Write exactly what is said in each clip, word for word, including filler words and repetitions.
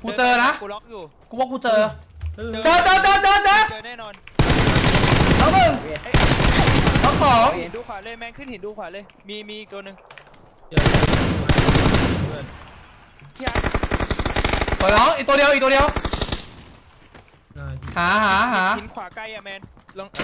กูเจอนะกูล็อกอยู่กูว่ากูเจอเจอเจอเจอเจอเจอเจอแน่นอนแล้วมึงล็อกสองหินดูขวาเลยแมงขึ้นหินดูขวาเลยมีมีตัวหนึ่งสวยน้องอีกตัวเดียวอีกตัวเดียวหาหาหาหินขวาใกล้อะแมนลอง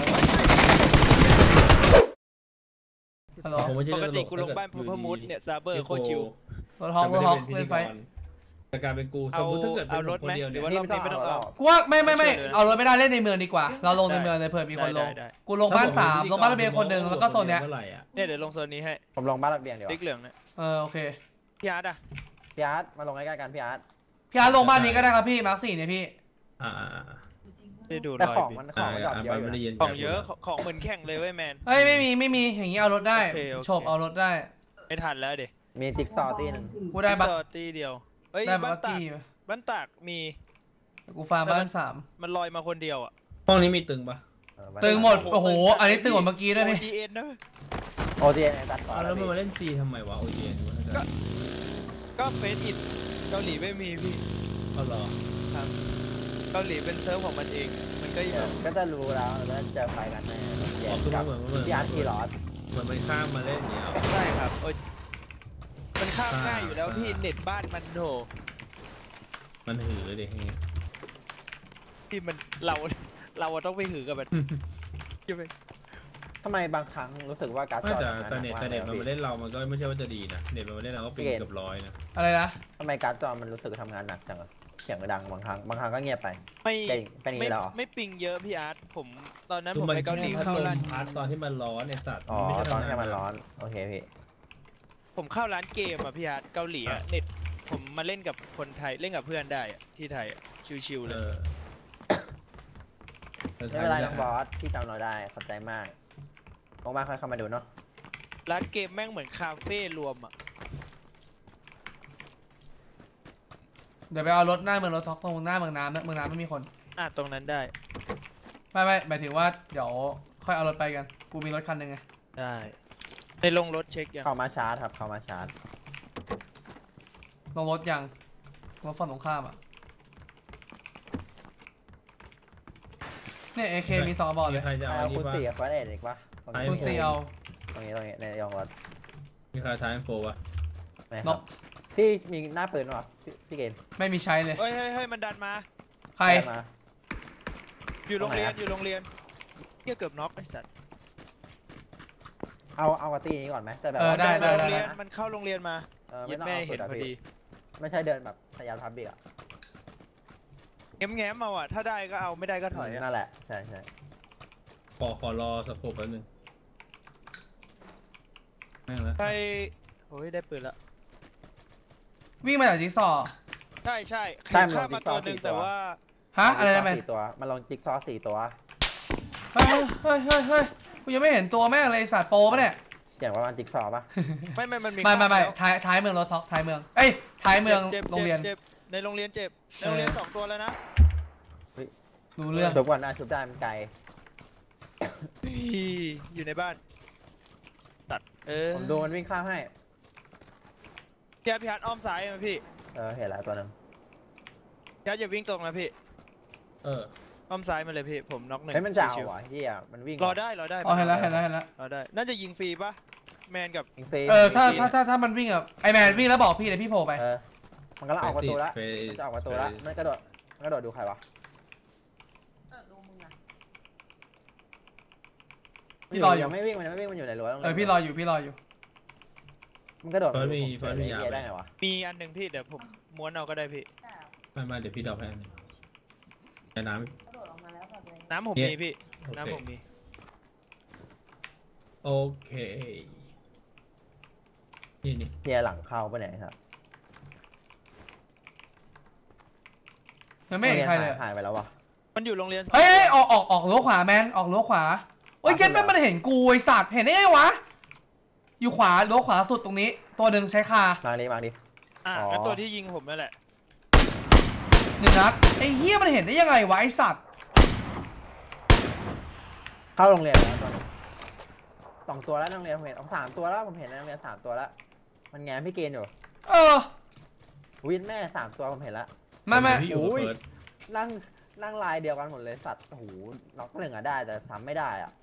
ปกติกูลงบ้านพูพมูดเนี่ยซาเบอร์โคชิวรถฮอกรถฮอกเล่นไฟแต่การเป็นกูสมมติถ้าเกิดเป็นคนเดียวเนี่ยหรือว่ารอบนี้ไม่ต้องเอากูว่าไม่ไม่ไม่เอารถไม่ได้เล่นในเมืองดีกว่าเราลงในเมืองเลยเผื่อมีคนลงกูลงบ้านสามลงบ้านระเบียงคนหนึ่งแล้วก็โซนเนี้ยเนี่ยเดี๋ยวลงโซนนี้ให้ผมลงบ้านระเบียงเดี๋ยวติ๊กเหลืองเนี่ยเออโอเคพี่อาร์ตอะพี่อาร์ตมาลงใกล้ๆกันพี่อาร์ตพี่อาร์ตลงบ้านนี้ก็ได้ครับพี่มาร์คสี่เนี่ยพี่อ่าแต่ของมันของมันดรอปเยอะของเยอะของเหมือนแข่งเลยเว้ยแมนเฮ้ยไม่มีไม่มีอย่างงี้เอารถได้โฉบเอารถได้ไม่ทันแล้วเด็มีติ๊กซอตี้หนึ่งกูได้บัคตี้เดียวได้บัคกี้บ้านตากมีกูฟาร์มบ้านสามมันลอยมาคนเดียวอ่ะห้องนี้มีตึงปะตึงหมดโอ้โหอันนี้ตึงหมดเมื่อกี้ด้วยพี่โอ จี เอ็น นะโอ จี เอ็น ตัดก่อนแล้วมันมาเล่นซีทำไมวะ โอ จี เอ็นก็ก็เฟซอินเกาหลีไม่มีพี่เอาหรอครับเกาหลีเป็นเซิร์ฟของมันเองมันก็ก็จะรู้แล้วแล้วเจอไฟกันแน่กับพี่อาร์ตทีลอสเหมือนมันข้ามมาเล่นอย่างเงี้ยใช่ครับมันข้ามง่ายอยู่แล้วพี่เน็ตบ้านมันโถมันหือเด็กนี้ที่มันเราเราต้องไปหือกับมันใช่ไหมทำไมบางครั้งรู้สึกว่าการ์ดจอแต่เน็ตแต่เน็ตมันมาเล่นเรามันก็ไม่ใช่ว่าจะดีนะเน็ตมันมาเล่นเราก็ปีเกือบร้อยนะอะไรนะทำไมการ์ดจอมันรู้สึกทำงานหนักจังเสียงดังบางครั้งบางครั้งก็เงียบไปไม่เป็นอย่างนี้หรอไม่ปิงเยอะพี่อาร์ตผมตอนนั้นผมไปเกาหลีเข้าร้านพาร์ทตอนที่มันร้อนในสัตว์อ๋อตอนที่มันร้อนโอเคพี่ผมเข้าร้านเกมอ่ะพี่อาร์ตเกาหลีอ่ะเน็ตผมมาเล่นกับคนไทยเล่นกับเพื่อนได้ที่ไทยชิวๆเลยไม่เป็นไรน้องบอสที่จำเราได้ขอบใจมากมากๆค่อยเข้ามาดูเนาะร้านเกมแม่งเหมือนคาเฟ่รวมอ่ะเดี๋ยวไปเอารถหน้าเมืองรถซ็อกตรงหน้าเมืองน้ำเมืองน้ำไม่มีคนอ่ะตรงนั้นได้ไม่ไม่หมายถึงว่าเดี๋ยวค่อยเอารถไปกันกูมีรถคันหนึ่งไงได้ในลงรถเช็คยังเข้ามาชาร์จครับเข้ามาชาร์จลงรถยังรถฝั่งตรงข้ามอ่ะเนี่ยเอเคมีสองบอลเลยเอาคุณสี่กับเฟิร์สเอ็ดอีกปะคุณสี่เอาตรงนี้ตรงนี้ในยองรถมีใครท้ายโฟวะนกพี่มีหน้าปืนวะพี่เกณฑ์ไม่มีใช้เลยเฮ้ยเฮ้ยมันดันมาใครมาอยู่โรงเรียนอยู่โรงเรียนเกี่ยวกับน็อกไอ้สัตว์เอาเอากระตีนี้ก่อนไหมแต่แบบได้ได้ได้มันเข้าโรงเรียนมาไม่ต้องเอาเห็นพอดีไม่ใช่เดินแบบพยายามทำเบียร์แง้มแง้มมาว่ะถ้าได้ก็เอาไม่ได้ก็ถอยนั่นแหละใช่ใช่ขอขอรอสักครู่แป๊บนึงไม่แล้วใช่โอ้ยได้ปืนละวิ่งมาจากจิ๊กซอใช่ใช่ข้ามมาตัวหนึ่งแต่ว่าฮะอะไรนะแม่ตัวมันลงจิ๊กซอสี่ตัวเฮ้ยเฮ้ยเฮ้ยเฮ้ยกูยังไม่เห็นตัวแม่เลยสัตว์โปปะเนี่ยเสียงว่ามันจิ๊กซอปะไม่ไม่มันมีไม่ไม่ไม่ท้ายท้ายเมืองรถซ็อกท้ายเมืองเอ้ยท้ายเมืองโรงเรียนในโรงเรียนเจ็บในโรงเรียนสองตัวแล้วนะดูเรื่องทุกวันนะชุบได้มันไกลอยู่ในบ้านตัดเออผมดูมันวิ่งข้ามให้พี่อาร์ตพี่อาร์ตอ้อมซ้ายไหมพี่เออเห็นแล้วตัวนึงพี่อาร์ตอย่าวิ่งตรงนะพี่เอออ้อมซ้ายมาเลยพี่ผมน็อกหนึ่งเฮ้ยมันจะเอาวะเฮียมันวิ่งรอได้รอได้อ๋อเห็นแล้วเห็นแล้วเห็นแล้วรอได้น่าจะยิงฟรีปะแมนกับยิงฟรีเออถ้าถ้าถ้าถ้ามันวิ่งอะไอแมนวิ่งแล้วบอกพี่เดี๋ยวพี่โผล่ไปเออมันก็ออกประตูแล้วจะออกประตูแล้วมันกระโดดมันกระโดดดูใครวะพี่รออยู่ไม่วิ่งมันไม่วิ่งมันอยู่ในรั้วเออพี่รออยู่พี่รออยู่มันกระโดดมีเฟิร์สมียาได้ไงวะมีอันหนึ่งพี่เดี๋ยวผมม้วนเอาก็ได้พี่ไม่ไม่เดี๋ยวพี่ดอกให้อันนึงใช้น้ำน้ำผมมีพี่น้ำผมมีโอเคนี่นี่เทียหลังเข้าไปไหนครับมันไม่เห็นใครเลยหายไปแล้ววะมันอยู่โรงเรียนเฮ้ยออกออกออกรั้วขวาแมนออกรั้วขวาโอ้ยเก็ตแม่มันเห็นกูไอสัตว์เห็นได้ไงวะอยู่ขวารั้วขวาสุดตรงนี้ตัวหนึ่งใช้คามาดิมาดิอ่ะแล้วตัวที่ยิงผมนั่นแหละหนึ่งนัดไอ้เฮียมันเห็นได้ยังไงวะไอสัตว์เข้าโรงเรียนแล้วตัวนึงสองตัวแล้วโรงเรียนผมเห็นสามตัวแล้วผมเห็นโรงเรียนสามตัวแล้วมันแง้มพี่เกณฑ์อยู่เออวินแม่สามตัวผมเห็นแล้วไม่ไม่พี่อยู่กับเฟิร์สนั่งนั่งลายเดียวกันหมดเลยสัตว์โอ้โหน็อกหนึ่งอะได้แต่ทำไม่ได้อะ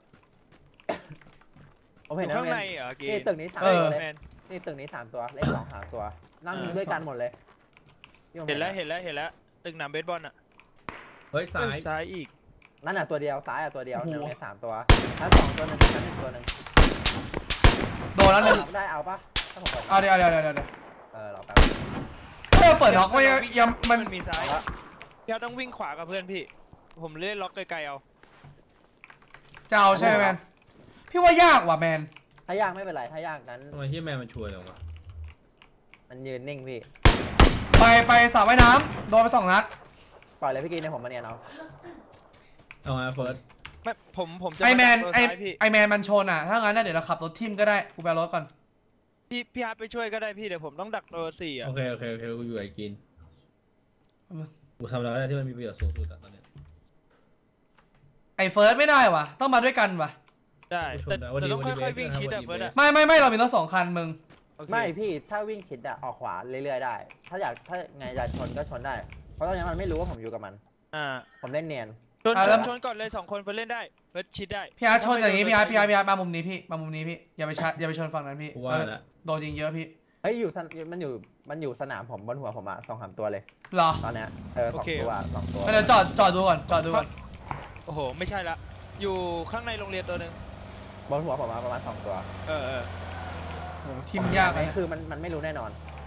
ผมอเห็นยู่นะข้างเมในนเหรอเกนี่มตึกนี้สามเอตัวอเลยแมนนี่ตึกนี้สามตัวเลขสองสามตัวนั่งด้วยกันหมดเลยที่ผมเห็นแล้วอะเห็นแล้วเห็นแล้วตึกหนามเบสบอลอ่ะเฮ้ยซ้ายเอ้ยซ้ายอีกนั่นอ่ะตัวเดียวซ้ายอ่ะตัวเดียวโอ้โหนั่งเลยสามตัวแล้วสองตัวหนึ่งชั้นหนึ่งตัวหนึ่งโดนแล้วหนึ่งเอาได้เอาปะถ้าผมเปิดเอาเดี๋ยวเดี๋ยวเดี๋ยวเดี๋ยวเออเราแป๊บเออเปิดน็อกไว้ยังยังมันมันมีซ้ายพี่ต้องวิ่งขวากับเพื่อนพี่ ผมเล่นล็อกไกลๆเอาจะเอาใช่ไหมแมนพี่ว่ายากว่ะแมนถ้ายากไม่เป็นไรถ้ายากนั้นทำไมที่แมนมันช่วยเราวะมันยืนนิ่งพี่ไปไปสระว่ายน้ำโดนไปสองนัดปล่อยเลยพี่กินในผมมาเนียนเอาเอาไงเฟิร์สไม่ผมผมจะไอแมนตัวไอซ้ายพี่ไอแมนมันชนอ่ะถ้างั้นน่ะเดี๋ยวเราขับรถทิมก็ได้กูไปเอารถก่อนพี่พี่อาร์ตไปช่วยก็ได้พี่เดี๋ยวผมต้องดักตัวสี่อ่ะโอเคโอเคโอเคกูอยู่ไอ้กินกูทำอะไรก็ได้ที่มันมีประโยชน์สูงสุดอะตอนเนี้ยไอเฟิร์สไม่ได้ว่ะต้องมาด้วยกันว่ะได้ผู้ชมแต่นะวันแต่นี้ต้องวันนี้ค่อยๆวิ่งเบสชิดอะนะครับเฟิร์สวันนี้อะไม่ไม่ไม่เรามีรถสองคันมึงโอเคไม่พี่ถ้าวิ่งคิดอะออกขวาเรื่อยๆได้ ถ้าอยากถ้าไงจะชนก็ชนได้ เพราะตอนนี้มันไม่รู้ว่าผมอยู่กับมันอ่าผมเล่นเนียนชนอ่ะชแล้นวชนก่อนเลยสองคนเฟิร์สเล่นได้เฟิร์สชิดได้พี่อาร์ตชนอย่างนี้พี่อาร์ตพี่อาร์ตถ้พี่อาร์ตมามุมนี้พี่มามุมนี้พี่อย่าไปชาอย่าไปชนฝั่งนั้นพี่กูว่าเออแล้วโดนยิงเยอะพี่เฮ้ยอยู่สนมันอยู่มันอยู่สนามผมบนหัวผมอะสองสามตัวเลยเหรอตอนเนี้ยเออสองตัวสองตัวงั้นเดี๋ยวจอดจอดดูก่อนจอดดูก่อนโอ้โหไม่ใช่ละอยู่ข้างในโรงเรียนตัวหนึ่งบนหัวผมมาประมาณสองตัวเออเออโอ้โหทิมยากไหมเลยคือมันมันไม่รู้แน่นอน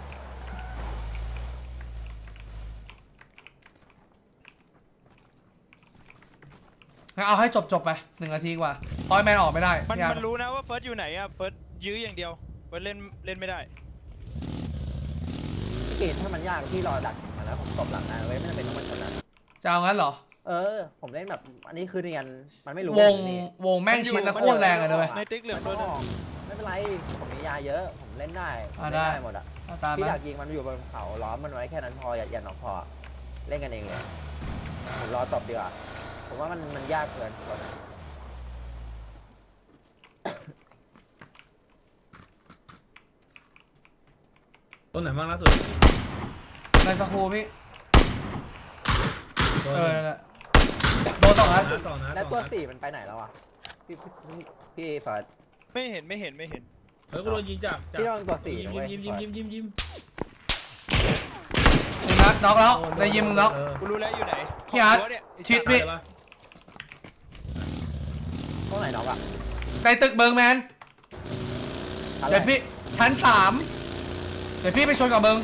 งั้นเอาให้จบจบๆไปหนึ่งนาทีกว่าตอยแมนออกไม่ได้มันพี่อาร์มัตนรู้นะว่าเฟิร์สอยู่ไหนอะเฟิร์สยื้ออย่างเดียวเฟิร์สเล่นเล่นไม่ได้พี่กินถ้ามันยากพี่รอดักมันแล้วผมตบหลังนะไว้ไม่จำเป็นต้องมาชนะจะเอางั้นเหรอเออ ผมเล่นแบบอันนี้คือเนียนมันไม่รู้วงนี่วงแม่งชิดแล้วโคตรแรงเลยด้วยในติ๊กเหลืองไม่ตัต้วองหนึงออกไม่เป็นไรผมมียาเยอะ ผมเล่นได้อ่ะเล่นได้ได้หมดอ่ะเอาตามพี่มาอยากยิงมันอยู่บนเขาล้อมมันไว้แค่นั้นพออย่าอย่าหนอกพอเล่นกันเองเลยผมรอตบดีกว่าผมว่ามันมันยากเกินตอนนั้นต้นไหนบ้างล่าสุดในสกูพี่โดนเออนั่นแหละโดนสองนัดนัดสองนัดแล้วสตัอวงนัดสี่มันไปไหนแล้วอ่ะพี่พี่พี่พี่ฟอร์ดไม่เห็นไม่เห็นไม่เห็นเฮ้ยกูโดนยิงจากจากพี่โดนตัวสี่ยิ้มนะเว้ยยิ้มยิ้มยิ้มยิ้มยิ้มหนึ่งนัดน็อกแล้วในยิมมึงน็อกเกูรู้แล้วอยู่ไหนพี่อาร์ตของรั้วเนี่ยไอ้ชิดสัตว์พี่ได้ปะตรงไหนน็อกอ่ะในตึกเบิร์กแมนอะไรเดี๋ยวพี่ชั้นสามเดี๋ยวพี่ไปชนกับเบิร์ก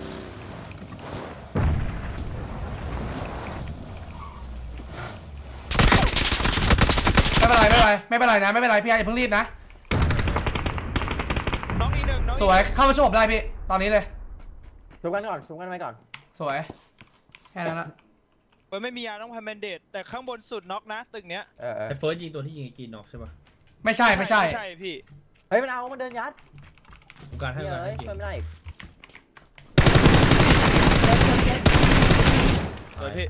ไม่เป็นไรไม่เป็นไรไม่เป็นไรนะไม่เป็นไรพี่อาร์ตอย่าเพิ่งรีบนะน้องอีกหนึ่งน้องอีกสวยเข้ามาช่วยผมได้พี่ตอนนี้เลยชุบกันก่อนชุบกันไว้ก่อนสวยแค่นั้นละเฟิร์สไม่มียาต้องพันแมนเดตแต่ข้างบนสุดน็อกนะตึกเนี้ยเออเออไอ้เฟิร์สยิงตัวที่ยิงไอ้กินน็อกใช่ปะไม่ใช่ไม่ใช่ไม่ใช่พี่เฮ้ยมันเอามันเดินยัดกูการให้เฮ้ยการให้เอ้ยกินเพิ่มไม่ได้อีกสวยพี่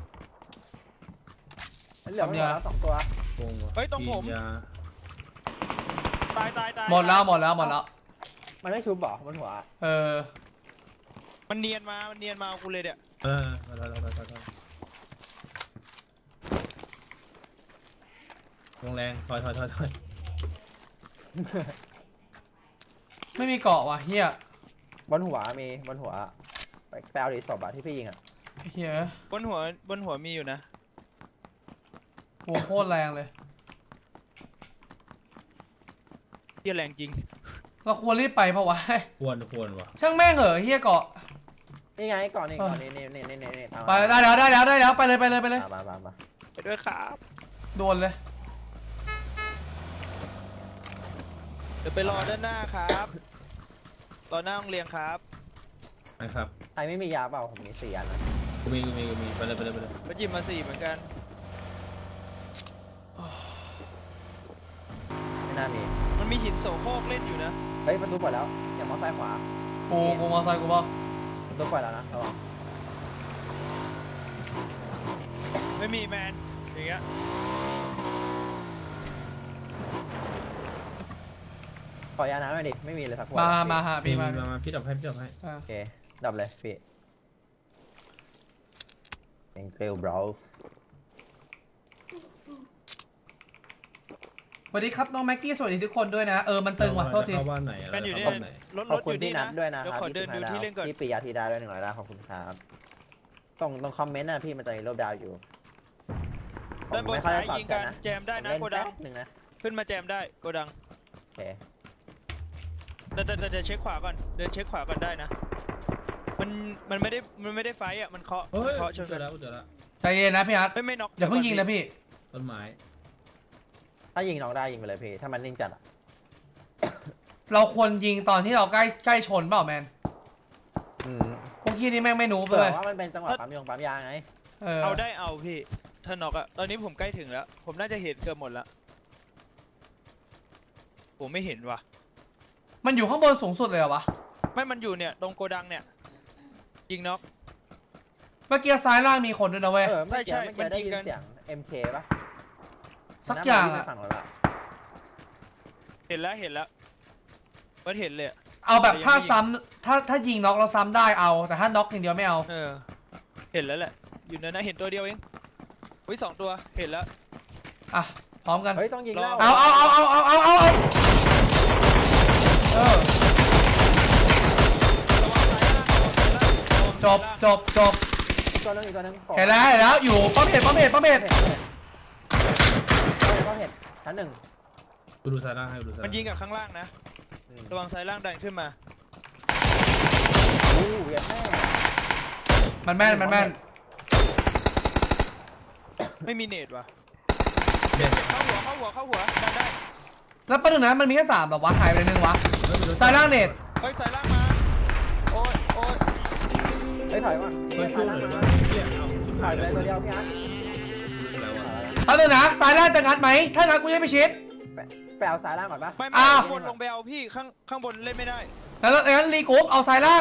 เหลือมันหมดแล้วสองตัววงว่ะเฮ้ยตรงผมกินยาตายตายตายหมดแล้วหมดแล้วหมดแล้วมันไม่ชุบบ่บนหัวเออมันเนียนมามันเนียนมาเอากูเลยเนี่ยเออไปไปไปไปไปวงแรงถอยถอยถอยถอยไม่มีเกาะว่ะเฮียบนหัวมีบนหัวไปแปลดีศพอะที่พี่ยิงอะเฮียบนหัวบนหัวมีอยู่นะวงโคตรแรงเลยเที่ยแรงจริงเราควรรีบไปเพราะวะควรควรว่ะช่างแม่งเหอะเฮียเกาะนี่ไงก่อนนี่ก่อนนี่นี่นี่นี่นี่นี่ตามไปได้แล้วได้แล้วได้แล้วไปเลยไปเลยไปเลยมามามาไปด้วยครับโดนเลยเดี๋ยวไปรอด้านหน้าครับรอหน้าโรงเรียนครับนะครับใครไม่มียาเปล่าผมมีสี่อันนะกูมีกูมีกูมีไปเลยไปเลยไปเลยไปหยิบมาสี่เหมือนกันไม่น่ามีมันมีหินโสโครกเล่นอยู่นะเฮ้ยประตูเปิดแล้วอย่ามองซ้ายขวากูกูมอไซค์กูบอกประตูเปิดแล้วนะระวังไม่มีแมนอย่างเงี้ยขอยาน้ำหน่อยดิไม่มีเลยสักขวดมามาหามีพี่มามามาพี่ดับให้พี่ดับให้อ่ะโอเคดับเลยพี่เป็นเกลบราวส์สวัสดีครับน้องแม็กกี้สวัสดีทุกคนด้วยนะเออมันตึงว่ะโทษทีเข้าบ้านไหนอะไรกันอยู่เนี่ยเข้าบ้านไหนรถขรอบถคุอณยู่พี่นี่นันะทด้วยนะเดี๋ยวครับขอเดินดูที่เล่นก่อนพี่ปิยาธีดาด้วยหนึ่งร้อยดาวขอบคุณครับตรงตรงคอมเมนต์นะพี่มันจะมีรูปดาวอยู่ด้านบนไม่ค่อยซ้ายได้ตอบยิงกักัน นนะแจมได้นะเล่นโกดัแป๊งบหนึ่งนะขึ้นมาแจมได้โกดังโอเคเดี๋ยวเดี๋ยวเดี๋ยวเช็คขวาก่อนเดินเช็คขวาก่อนได้นะมันมันไม่ได้มันไม่ได้ไฟอ่ะมันเคาะเฮ้ยเคาะชนเจกัอน แล้วเจอแล้วใจเย็นนะพี่อาร์ตไม่ไม่น็อกอย่าเพิ่งยิงนะพี่ต้นไม้ถ้ายิงน้องได้ยิงไปเลยพี่ถ้ามันนิ่งจัดอะเราควรยิงตอนที่เราใกล้ใกล้ชนเปล่าแมนอืมพวกขี้นี่แม่งไม่นูบเผื่เลอย ว่ามันเป็นจังหวะปั๊มยงปั๊มยาไงเออเอาได้เอาพี่ถ้าน็อกอะตอนนี้ผมใกล้ถึงแล้ว ผมน่าจะเห็นเกือบหมดแล้วผมไม่เห็นว่ะมันอยู่ข้างบนสูงสุดเลยเหรอวะไม่มันอยู่เนี่ยตรงโกดังเนี่ยยิงน็อกเมื่อกี้ซ้ายล่างมีคนด้วยนะเว้ยเออเมื่อใช่กี้ใช่เมื่อกี้ได้ยินมันยิงกันเสียง เอ็ม เค ป่ะสักอย่างมันน่อะมวิ่ไปฝั่งเราละเห็นแล้วเห็นแล้วมันเห็นเลยอะเอาแบบแต่ยังถ้าไม่ยิงซ้ำถ้าถ้ายิงน็อกเราซ้ำได้เอาแต่ถ้าน็อกอย่างเดียวไม่เอาเออเห็นแล้วแหละอยู่ในนั้นเห็นตัวเดียวเองอุ้ยสองตัวเห็นแล้วอ่ะพร้อมกันเฮ้ยต้องยิงแล้วเอาเอาเอาเอาเอาเอาเอาเอาเออระวังซ้ายล่างระวังซ้ายล่างระวังจซ้ายบล่างจบจบอีกตัวหนึงอีกตัวหนึงเห็นแล้วเห็นแล้วอยู่ป้อมเห็ดป้อมเห็ดป้อมเห็ดเห็นเห็นเขาเห็นชั้นหนึ่งกูดูซ้ายล่างให้กูดูซ้ายมันยิงกับข้างล่างนะอืมระวังซ้ายล่างดันขึ้นมาอู้เวียดแม่มันแม่นมันแม่นไม่มีเนตว่ะเด็ดเข้าหัวเข้าหัวเข้าหัวดันได้แล้วประเด็นนะมันมีแค่สามแบบวะหายไปหนึ่งวะซ้ายล่างเน็ตเฮ้ยซ้ายล่างมาโอ้ยโอ้ยเฮ้ยถอยก่อนเฮ้ยช่วยหน่อยนะเฮียเอาชิบถหาอยยไปแล้วเลยตัวเดียวพี่อาร์ตแล้วอะประเด็นนะซ้ายล่างจะงัดไหมถ้างัดกูจะไปชิดไปเอาซ้ายล่างก่อนปะไม่ไม่อ้าวข้างบนลงไปเอาพี่ข้างข้างบนเล่นไม่ได้แล้วงั้นรีกรุ๊ปเอาซ้ายล่าง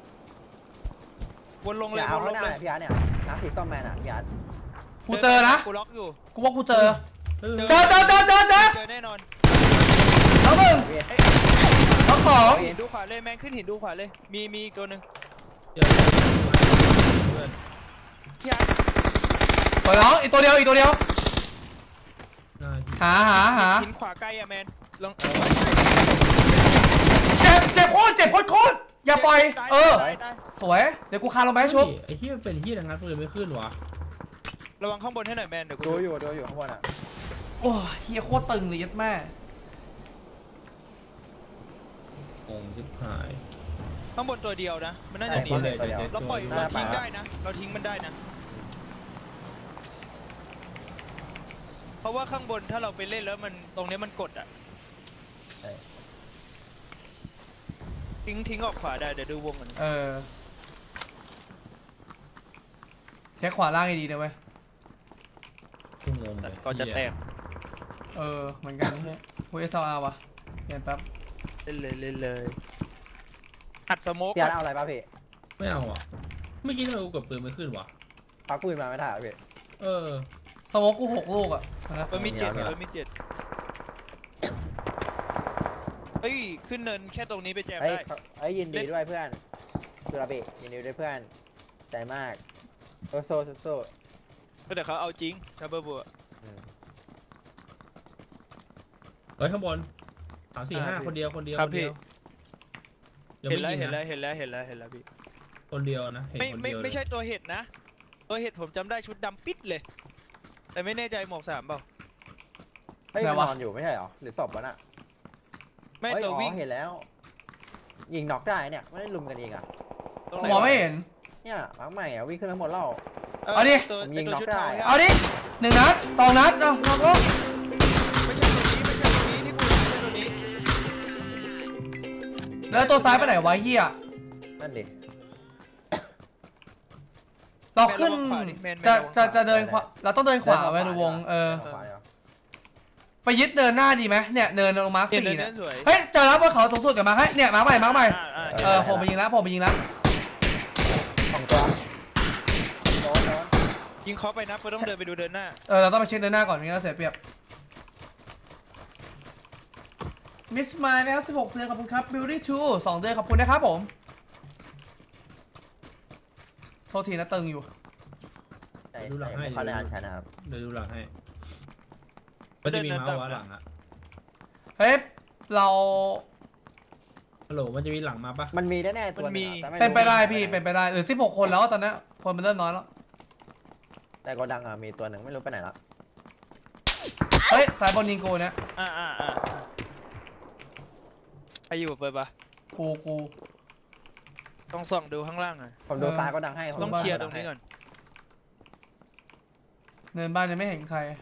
วนลงอเลยย่าเอาวนลข้างงหน้าเลยพี่อาร์ตเนี่ยน้ำสีส้มแมนอ่ะพี่อาร์ตกูเจอนะกูล็อกอยู่กูว่ากูเจอเออเจอเจอเจอเจอเจอเจอแน่นอนแล้วหนึ่งเวียดเอ้ยแล้วสองหินดูขวาเลยแมงขึ้นหินดูขวาเลยมีมีอีกตัวหนึ่งเจอเพื่อนพี่อาร์ตสวยน้องอีกตัวเดียวอีกตัวเดียวหน้าที่หาหาหาหินขวาใกล้อะแมนลองเจ็บเจ็บโคตรเจ็บโคตรโคตรอย่าปล่อยตายเออตายตายสวยเดี๋ยวกูคานลงไปให้ชุบไอ้เฮียเป็นเฮียดังนั้นปืนไม่ขึ้นวะระวังข้างบนให้หน่อยแมนเดี๋ยวกูดูอยู่ดูอยู่ข้างบนอ่ะโอ้ยเฮียโคตรตึงเลยยัดแม่งงชิบหายข้างบนตัวเดียวนะมันน่าจะหนีตัวเลเลย ยเดี๋ยวเจ็ดเราปล่อยตัวเราทิ้งได้นะ เราทิ้งมันได้นะ เพราะว่าข้างบนถ้าเราไปเล่นแล้วมันตรงนี้มันกดอ่ะทิ้งทิ้งออกขวาได้เดี๋ยวดูวงกันเออเช็คขวาล่างให้ดีนะเว้ยกูงงเลยก่อนจะแตกเออเหมือนกันเนี่ยกูเอสอาร์ว่ะเปลี่ยนแป๊บเล่นเลยเล่นเลยอัดสโมกพี่อาร์ตเอาอะไรป่ะพี่ไม่เอาอ่ะเมื่อกี้ทำไมกูกดปืนไม่ขึ้นวะพักปืนมาไม่ได้เหรอพี่เออสโมกกูหกลูกอ่ะนะเบอร์มีเจ็ดเอาเบเอาอร์มีเจ็ดเฮ้ยขึ้นเนินแค่ตรงนี้ไปแจมเฮ้ยได้เฮ้ยยินดีด้วยเพื่อนคือระเบิดยินดีด้วยเพื่อนใจมากโซโซโซโซก็แต่เขาเอาจริงชาเบอร์บัวอืมเฮ้ยข้างบนสามสี่ห้าคนเดียวคนเดียวคนเดียวยังเห็นไม่แล้วยิงเห็นแล้วนะเห็นแล้วเห็นแล้วเห็นแล้วพี่คนเดียวนะเห็นไม่คนไม่เดียวเลยไม่ใช่ตัวเห็ดนะ ตัวเห็ดผมจำได้ชุดดำปิดเลย แต่ไม่แน่ใจหมวกสามเปล่าเฮ้ยมันนอนอยู่ไม่ใช่เหรอหรือศพวะน่ะไม่เฮ้ยตัวอ๋อวิ่งเห็นแล้ว ยิงน็อกได้เนี่ยไม่ได้ลุมกันเองอ่ะตรงกูไหนมองไม่เห็นเนี่ยพักใหม่อ่ะวิ่งขึ้นทั้งหมดแล้วเอาดิตัวผมยิงตัวชุดน็อกได้เทาเอาดิหนึ่งนัดสองนัดเอาเอาเอาไม่ใช่ตัวนี้ไม่ใช่ตัวนี้ที่พูดไม่ใช่ตัวนี้แล้วตัวซ้ายไปไหนวะเฮียนั่นดิเราขึ้นแมนระวังขวาดิแมนแมนจะระวังขวาจะจะเดินขวาเราต้องเดินขวาไว้ในวงเออขวาเหรอไปยึดเดินหน้าดีไหมเนี่ยเดินลงมาร์คเห็นสี่เนิเนี่ยนสวยเฮ้ยเจอแล้วบนเขาสูงสุดกับมาร์คให้เนี่ยมาร์คใหม่มาร์คใหม่อ่าอ่าเออผมไปยิงแล้วผมไปยิงแล้วสองตัวโดนโดนยิงเขาไปนะเพื่อต้องเดินไปดูเดินหน้าเออเราต้องไปเช็คเดินหน้าก่อนไม่งั้นเราเสียเปรียบมิสมายแล้วสิบหกเดือนขอบคุณครับบิวตี้ชูสองเดือนขอบคุณนะครับผมโทษทีนะตึงอยู่ดูหลังให้เข้าในอันชันนะครับเดี๋ยวดูหลังให้ก็จะมีเมาส์วะหลังอะเฮ้ยเราฮัลโหลมันจะมีหลังมาปะมันมีแน่ๆตัวหนึงอะแต่ม่รู้เป็นไปได้พี่เป็นไปได้หรือสิบหกคนแล้วตอนนี้คนมันเริ่มน้อยแล้วแต่โกดังอะมีตัวหนึ่งไม่รู้ไปไหนแล้วเฮ้ยสายบอลยิงกูเนี่ยอ่าอ่าอ่าใครอยู่เปิดปะกูกูต้องส่องดูข้างล่างหน่อยผมดูเออซ้ายโกดังให้ผมต้องดูเคลียร์โกตดัรงนี้ก่อนเดินบ้านยังไม่เห็นใคร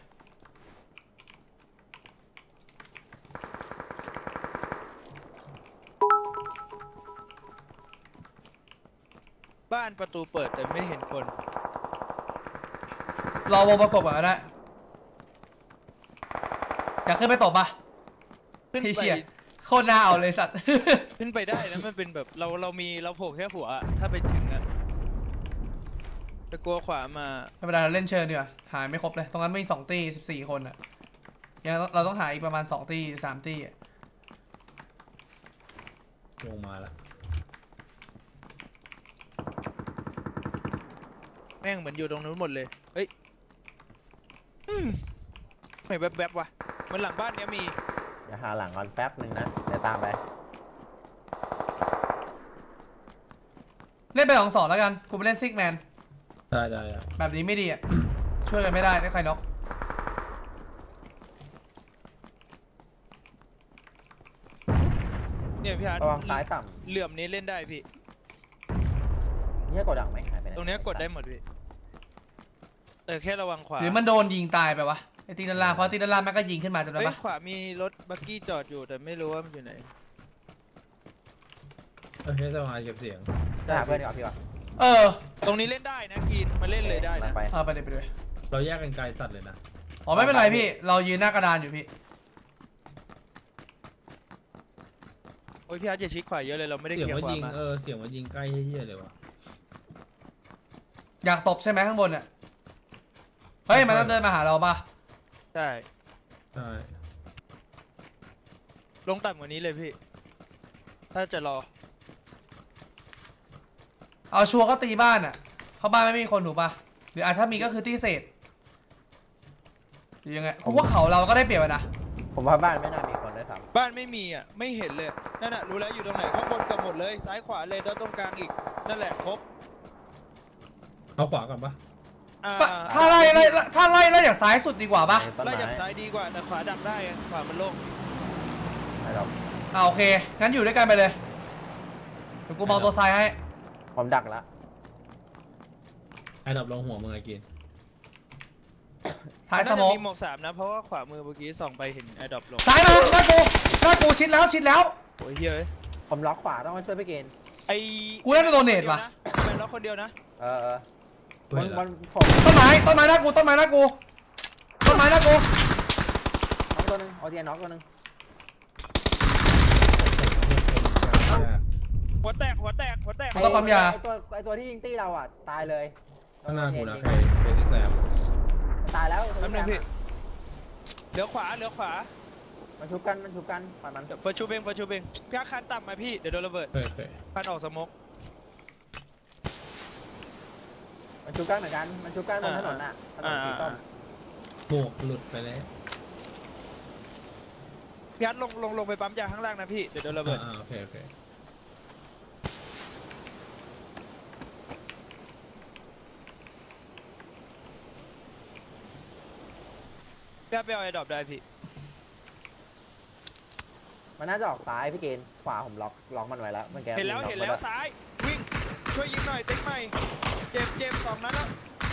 บ้านประตูเปิดแต่ไม่เห็นคนรอวงประกบก่อนก็ได้อยากขึ้นไปตบปะขึ้นพี่ไปเชียโคตรน่าเอาเลยสัตว์ขึ้นไปได้นะมันเป็นแบบเราเรามีเราโผล่แค่หัวอะถ้าไปถึงอะแต่กลัวขวามาไม่เป็นไรเราเล่นเชิญดีกว่าหายไม่ครบเลยตรงนั้นมีสองตีสิบสี่คนอ่ะยังเราต้องหาอีกประมาณสองตีสามตีอะลงมาละแม่งเหมือนอยู่ตรงนู้นหมดเลยเฮ้ยอืมไม่แวบๆว่ะมันหลังบ้านเนี้ยมีเดี๋ยวหาหลังก่อนแป๊บหนึ่งนะเดี๋ยวตามไปเล่นไปสองสองแล้วกันกูไปเล่นซิกแมนได้ได้ได้แบบนี้ไม่ดีอ่ะ ช่วยกันไม่ได้ได้ใครน็อกเนี่ยพี่อาร์ตระวังซ้ายต่เหลื่อมนี้เล่นได้พี่ำเนี่ยโกดังไหมหายไปไหนตรงเนี้ยกดได้หมดพี่เออแค่ระวังขวาหรือมันโดนยิงตายไปวะไอตีด้านล่างเพราะตีด้านล่างมันก็ยิงขึ้นมาจำได้เฮ้ยปะขวามีรถบักกี้จอดอยู่แต่ไม่รู้ว่ามันอยู่ไหนโอเคสมาเก็บเสียงจะหาเพื่อนก่อนพี่ก่อนเออตรงนี้เล่นได้นะกีนมาเล่นเลยได้นะไปเอาไปเลยไปเลยเราแยกกันไกลสัตว์เลยนะอ๋อไม่เป็นไรพี่เรายืนหน้ากระดานอยู่พี่โอ้ยพี่อาร์ตอย่าชิดขวาเยอะเลยเราไม่ได้เสียเคงลียร์ว่าขวายิงมาเออเสียงว่ายิงใกล้เฮี้ยๆเลยวะอยากตบใช่ไหมข้างบนอ่ะเฮ้ยมันต้องเดินมาหาเราปะใช่ใช่ลงต่ำกว่านี้เลยพี่ ถ้าจะรอเอาชัวร์ก็ตีบ้านอ่ะเพราะบ้านไม่มีคนถูกปะหรืออาจถ้ามีก็คือตีเศษหรือยังไงกูว่าเขาเราก็ได้เปรียบอะนะผมว่าบ้านไม่น่ามีคนด้วยซ้บ้านไม่มีอ่ะไม่เห็นเลยนั่นน่ะรู้แล้วอยู่ตรงไหนข้างบนกับหมดเลยซ้ายขวาเลยแล้วตรงกลางอีกนั่นแหละครบเอาขวาก่อนปะอ่าถ้าไล่ไล่ถ้าไล่ไล่จากซ้ายสุดดีกว่าำปะในต้นไล่ไม้จากซ้ายดีกว่าแต่ขวาดักได้อะขวามันโล่งไม่หรอกอ่าโอเคงั้นอยู่ด้วยกันไปเลยเดี๋ยวกูมองตัวซ้ายให้ผมดักละไอ้ดับลงหัวมึงไอ้กินซ้ายสน่าจะมองมีหมวกสามนะเพราะว่าขวามือเมื่อกี้ส่องไปเห็นไอ้ดรอปลงซ้ายมาหน้ากูหน้ากูชิดแล้วชิดแล้วโอ้ยเฮ้ยผมล็อกขวาต้องมาช่วยพี่เกณฑ์ไอ้กูน่าจะโดนเนตว่ะเป็นล็อกคนเดียวนะเออเออเว้มัยนละมันผมต้นไม้ต้นไม้หน้ากูต้นไม้หน้ากูต้นไม้หน้ากูน็อกตัวหนึงเอาเทียนน็อกตัวหนึงหัวแตกหัวแตกหัวแตกไอ้ไอ้ตัวไอ้ตัวที่ยิงตี้เราอ่ะตายเลยข้างหน้ากูนะยิงใครเป็นที่แซมตายแล้วแป๊บนึงพี่เหลือขวาเหลือขวามันชุบกันมันชุบกันปล่อยมันเดี๋ยวเฟิร์สชูเบงเฟิร์สชูเบงพี่อาร์ตคันต่ำมาพี่เดี๋ยวโดนระเบิดเคยเคยคันออกสโมกมันชุบกันเหมือนกันมันชุบกันบนถนนอ่ะถนนสีส้มหมวกหลุดไปแล้วพี่อาร์ตลงลงลงไปปั๊มยาข้างล่างนะพี่เดี๋ยวโดนระเบิดอ่าโอเคโอเคพี่อาร์ตไปเอาไอ้ดรอปได้พี่มันน่าจะออกซ้ายพี่เกณฑ์ขวาผมล็อกล็อกมันไว้แล้วมันแกเห็นแล้วเห็นแล้วซ้ายวิ่งช่วยยิงหน่อยเต็กใหม่เจ็บเจ็บสองนั้นแล้ว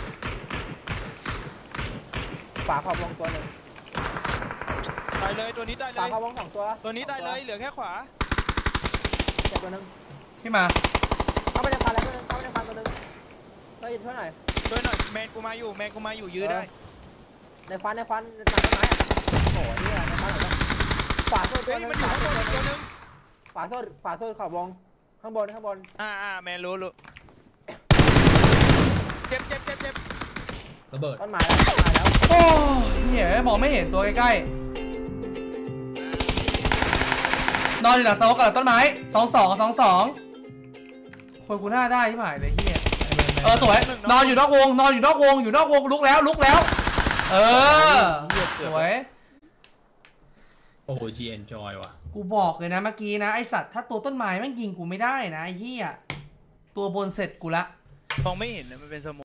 ขวาขอบวงตัวหนึ่งตายเลยตัวนี้ตายเลขวาย ขอบวงสองตัวตัวนี้ตายเลยเหลือแค่ขวาเจ็บตัวหนึ่งพี่มาเข้าไปในฟันแล้วตัวหนึงเข้าไปในฟันตัวหนึงช่วยช่วยหน่อยช่วยหน่อยแมนกูมาอยู่แมนกูมาอยู่ยื้อได้ในฟันในฟันในฟันต้นไม้อะโอ้โหเนี่ยในฟันเหรอขวาโซนตัวเฮ้ยหนึงมันอยู่ข้างบนอีกตัวนึงขวาโซนขวาโซนขอบวงข้างบนข้างบนอ่าอ่าแมนรู้รู้เจ็บเจ็บเจ็บเจ็บระเบิดต้นไม้แล้วต้นไม้แล้วโอ้เหี้ยมองไม่เห็นตัวใกล้ๆนอนอยู่หลังเสากับหลังต้นไม้สองสองสองสองคนกูหน้าได้ที่หมายเลยเหี้ยไอ้แมนแมนเออสวยนอนอยู่นอกวงนอนอยู่นอกวงอยู่นอกวงลุกแล้วลุกแล้ว เออสวยโอ้โหจีเอ็นจอยว่ะกูบอกเลยนะเมื่อกี้นะไอสัตว์ถ้าตัวต้นไม้แม่งยิงกูไม่ได้นะไอ้เหี้ยตัวบนเสร็จกูละมองไม่เห็นนะมันเป็นสโม